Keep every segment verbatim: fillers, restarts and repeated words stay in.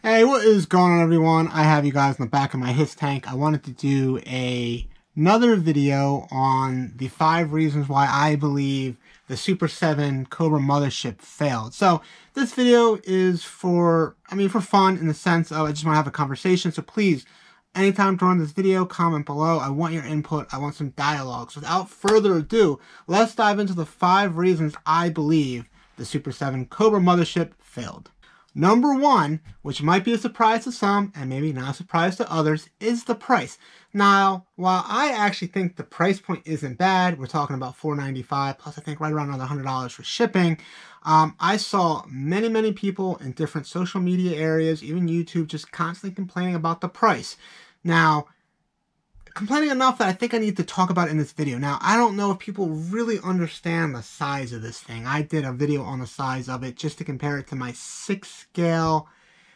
Hey, what is going on, everyone? I have you guys in the back of my Hiss tank. I wanted to do a, another video on the five reasons why I believe the Super seven Cobra mothership failed. So this video is for, I mean, for fun in the sense of I just want to have a conversation. So please, anytime during this video, comment below. I want your input. I want some dialogue. So without further ado, let's dive into the five reasons I believe the Super seven Cobra mothership failed. Number one, which might be a surprise to some and maybe not a surprise to others, is the price. Now, while I actually think the price point isn't bad, we're talking about four ninety-five plus I think right around another one hundred dollars for shipping. Um, I saw many, many people in different social media areas, even YouTube, just constantly complaining about the price. Now, complaining enough that I think I need to talk about it in this video. Now, I don't know if people really understand the size of this thing. I did a video on the size of it just to compare it to my six scale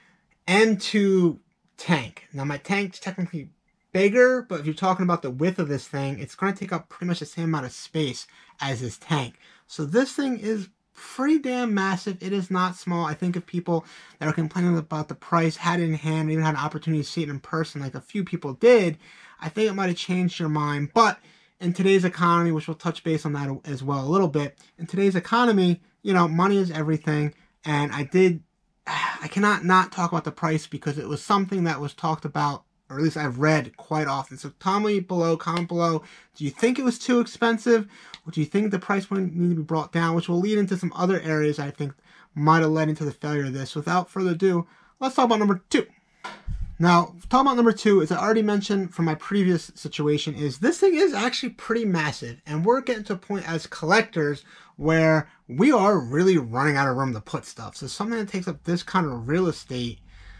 M two tank. Now, my tank's technically bigger, but if you're talking about the width of this thing, it's going to take up pretty much the same amount of space as this tank. So this thing is pretty damn massive. It is not small. I think if people that are complaining about the price had it in hand, even had an opportunity to see it in person, like a few people did, I think it might have changed your mind. But in today's economy, which we'll touch base on that as well a little bit, in today's economy, you know, money is everything. And I did, I cannot not talk about the price because it was something that was talked about, or at least I've read quite often. So tell me below, comment below, do you think it was too expensive? Or do you think the price point needed to be brought down? Which will lead into some other areas I think might have led into the failure of this. Without further ado, let's talk about number two. Now, talking about number two, as I already mentioned from my previous situation, is this thing is actually pretty massive. And we're getting to a point as collectors where we are really running out of room to put stuff. So something that takes up this kind of real estate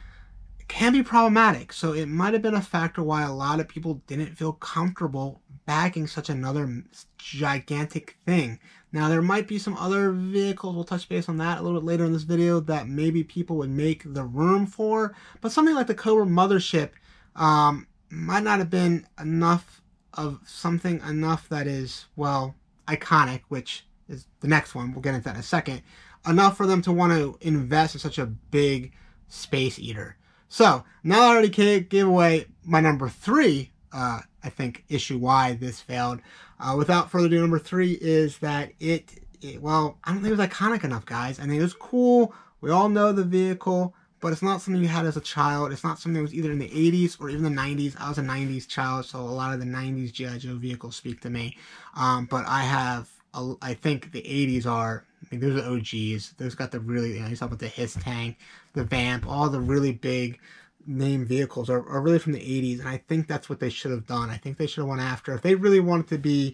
can be problematic. So it might have been a factor why a lot of people didn't feel comfortable bagging such another gigantic thing. Now, there might be some other vehicles, we'll touch base on that a little bit later in this video, that maybe people would make the room for, but something like the Cobra mothership um, might not have been enough of something enough that is, well, iconic, which is the next one, we'll get into that in a second, enough for them to want to invest in such a big space eater. So, now I already gave away my number three, uh, I think, issue why this failed. Uh, without further ado, number three is that it, it, well, I don't think it was iconic enough, guys. I think it was cool. We all know the vehicle, but it's not something you had as a child. It's not something that was either in the eighties or even the nineties. I was a nineties child, so a lot of the nineties G I. Joe vehicles speak to me. Um, but I have, a, I think the eighties are, I mean, those are O Gs. Those got the really, you know, you talk about the Hiss tank, the Vamp, all the really big name vehicles are, are really from the eighties, and I think that's what they should have done. I think they should have went after, if they really wanted to be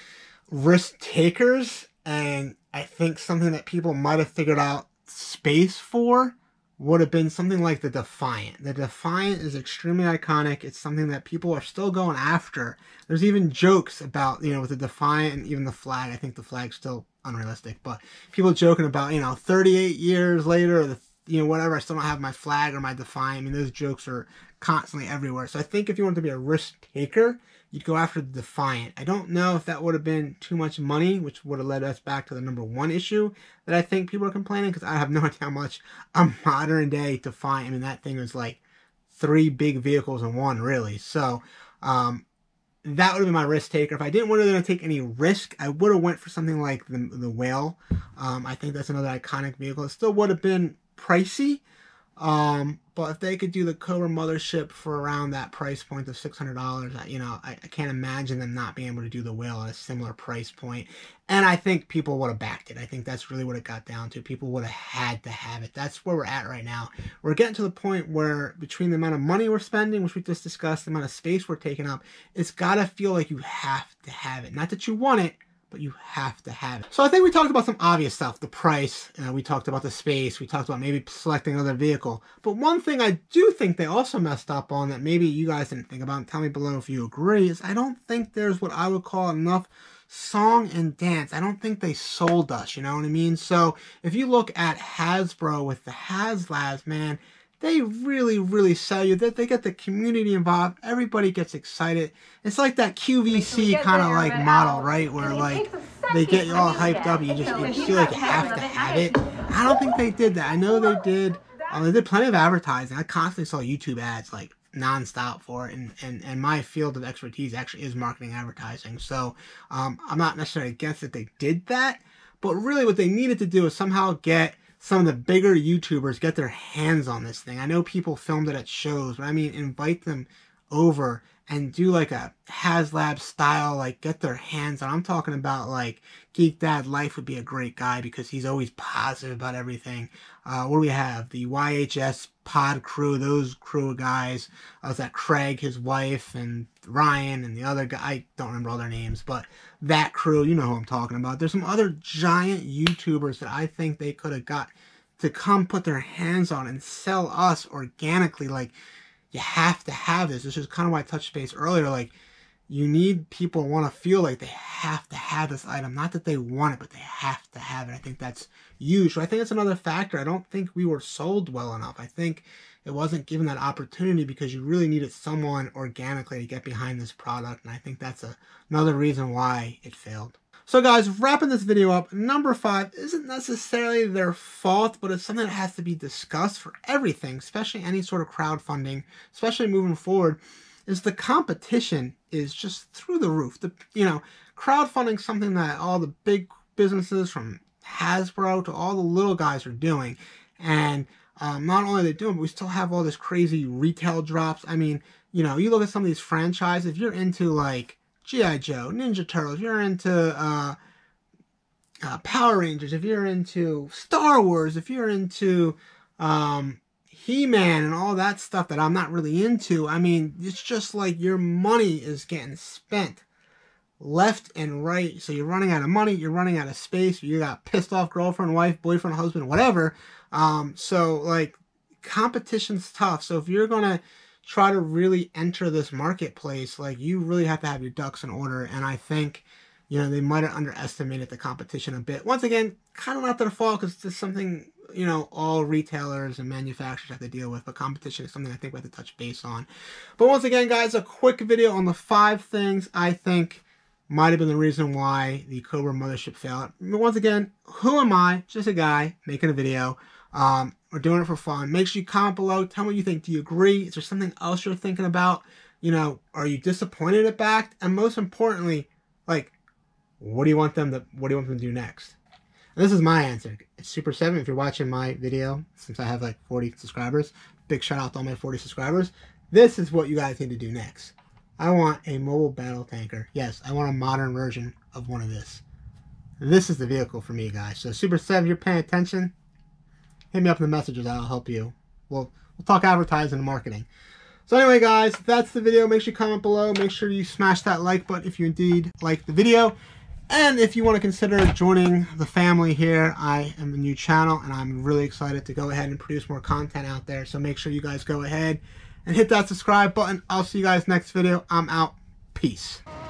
risk takers, and I think something that people might have figured out space for would have been something like the Defiant. The Defiant is extremely iconic. It's something that people are still going after. There's even jokes about, you know, with the Defiant and even the flag. I think the flag's still unrealistic, but people joking about, you know, thirty-eight years later, or the you know, whatever, I still don't have my flag or my Defiant. I mean, those jokes are constantly everywhere. So I think if you want to be a risk taker, you'd go after the Defiant. I don't know if that would have been too much money, which would have led us back to the number one issue that I think people are complaining, because I have no idea how much a modern day Defiant, I mean, that thing was like three big vehicles in one, really. So, um, that would have been my risk taker. If I didn't want to take any risk, I would have went for something like the, the Whale. Um, I think that's another iconic vehicle. It still would have been pricey, um, but if they could do the Cobra mothership for around that price point of six hundred dollars, you know, I, I can't imagine them not being able to do the Whale at a similar price point. And I think people would have backed it. I think that's really what it got down to. People would have had to have it. That's where we're at right now. We're getting to the point where between the amount of money we're spending, which we just discussed, the amount of space we're taking up, it's got to feel like you have to have it. Not that you want it, but you have to have it. So I think we talked about some obvious stuff, the price, uh, we talked about the space, we talked about maybe selecting another vehicle. But one thing I do think they also messed up on that maybe you guys didn't think about, and tell me below if you agree, is I don't think there's what I would call enough song and dance. I don't think they sold us, you know what I mean? So if you look at Hasbro with the HasLabs, man, they really, really sell you. That they get the community involved. Everybody gets excited. It's like that Q V C kind of like model, right? Where like they get you all hyped up. You just you feel like you have to have it. I don't think they did that. I know they did Um, they did plenty of advertising. I constantly saw YouTube ads like nonstop for it, and, and, and my field of expertise actually is marketing advertising. So um, I'm not necessarily against that they did that, but really what they needed to do is somehow get some of the bigger YouTubers get their hands on this thing. I know people filmed it at shows, but I mean invite them over and do like a HasLab style, like get their hands on. I'm talking about like Geek Dad Life would be a great guy because he's always positive about everything. Uh, what do we have? The Y H S pod crew, those crew of guys. I was at Craig, his wife, and Ryan, and the other guy. I don't remember all their names, but that crew, you know who I'm talking about. There's some other giant YouTubers that I think they could have got to come put their hands on and sell us organically. Like, you have to have this. This is kind of why I touched base earlier. Like, you need people to want to feel like they have to have this item. Not that they want it, but they have to have it. I think that's huge. So I think it's another factor. I don't think we were sold well enough. I think it wasn't given that opportunity because you really needed someone organically to get behind this product. And I think that's a, another reason why it failed. So guys, wrapping this video up, number five isn't necessarily their fault, but it's something that has to be discussed for everything, especially any sort of crowdfunding, especially moving forward, is the competition is just through the roof. The, you know, crowdfunding is something that all the big businesses from Hasbro to all the little guys are doing. And um, not only are they doing it, but we still have all this crazy retail drops. I mean, you know, you look at some of these franchises, if you're into like G I Joe, Ninja Turtles, if you're into uh, uh, Power Rangers, if you're into Star Wars, if you're into um, He-Man and all that stuff that I'm not really into, I mean, it's just like your money is getting spent left and right. So you're running out of money, you're running out of space, you got pissed off girlfriend, wife, boyfriend, husband, whatever. Um, so like competition's tough. So if you're going to try to really enter this marketplace, like you really have to have your ducks in order. And I think, you know, they might have underestimated the competition a bit. Once again, kind of not their fault because it's something, you know, all retailers and manufacturers have to deal with. But competition is something I think we have to touch base on. But once again, guys, a quick video on the five things I think might have been the reason why the Cobra Mothership failed. Once again, who am I? Just a guy making a video. Um, we're doing it for fun. Make sure you comment below. Tell me what you think. Do you agree? Is there something else you're thinking about? You know, are you disappointed it backed? And most importantly, like, what do you want them to, what do you want them to do next? And this is my answer. It's Super seven. If you're watching my video, since I have like forty subscribers, big shout out to all my forty subscribers. This is what you guys need to do next. I want a mobile battle tanker. Yes, I want a modern version of one of this. This is the vehicle for me, guys. So Super seven, you're paying attention, hit me up in the messages. I'll help you. We'll, we'll talk advertising and marketing. So anyway, guys, that's the video. Make sure you comment below. Make sure you smash that like button if you indeed like the video. And if you want to consider joining the family here, I am a new channel, and I'm really excited to go ahead and produce more content out there. So make sure you guys go ahead and hit that subscribe button. I'll see you guys next video. I'm out. Peace.